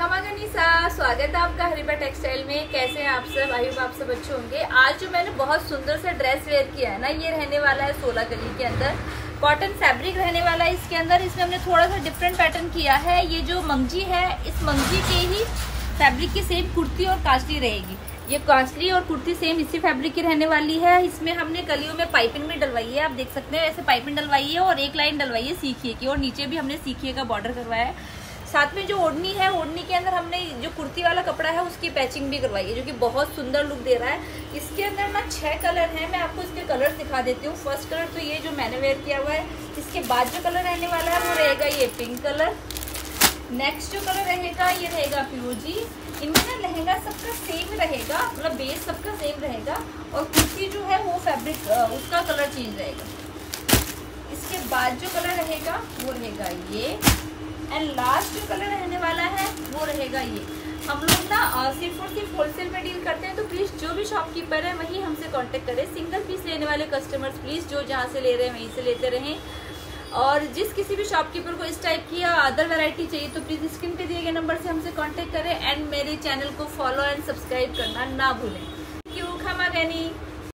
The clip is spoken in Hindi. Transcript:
खमागनीसा, स्वागत है आपका हरिबा टेक्सटाइल में। कैसे हैं आप सब? आई होप आप सब अच्छे होंगे। आज जो मैंने बहुत सुंदर सा ड्रेस वेयर किया है ना, ये रहने वाला है 16 कली के अंदर। कॉटन फैब्रिक रहने वाला है इसके अंदर। इसमें हमने थोड़ा सा डिफरेंट पैटर्न किया है। ये जो मंगजी है, इस मंगजी के ही फैब्रिक की सेम कुर्ती और कांचली रहेगी। ये कांचली और कुर्ती सेम इसी फैब्रिक की रहने वाली है। इसमें हमने कलियों में पाइपिंग भी डलवाई है, आप देख सकते हैं। ऐसे पाइपिंग डलवाई है और एक लाइन डलवाई है सीखिए की, और नीचे भी हमने सीखिए का बॉर्डर करवाया है। साथ में जो ओढ़नी है, ओढ़नी के अंदर हमने जो कुर्ती वाला कपड़ा है उसकी पैचिंग भी करवाई है, जो कि बहुत सुंदर लुक दे रहा है। इसके अंदर ना 6 कलर हैं। मैं आपको इसके कलर दिखा देती हूँ। फर्स्ट कलर तो ये जो मैंने वेयर किया हुआ है। इसके बाद जो कलर रहने वाला है वो रहेगा ये पिंक कलर। नेक्स्ट जो कलर रहेगा ये रहेगा फिरोजी। इनमें ना लहंगा सबका सेम रहेगा, मतलब बेस सबका सेम रहेगा, और कुर्ती जो है वो फैब्रिक उसका कलर चेंज रहेगा। इसके बाद जो कलर रहेगा वो रहेगा ये, एंड लास्ट जो कलर रहने वाला है वो रहेगा ये। हम लोग ना सिर्फ और सिर्फ होलसेल में डील करते हैं, तो प्लीज़ जो भी शॉपकीपर है वही हमसे कांटेक्ट करें। सिंगल पीस लेने वाले कस्टमर्स प्लीज़ जो जहाँ से ले रहे हैं वहीं से लेते रहें। और जिस किसी भी शॉपकीपर को इस टाइप की या अदर वैरायटी चाहिए तो प्लीज़ स्क्रीन पे दिए गए नंबर से हमसे कांटेक्ट करें, एंड मेरे चैनल को फॉलो एंड सब्सक्राइब करना ना भूलें। Thank you. खमागनी।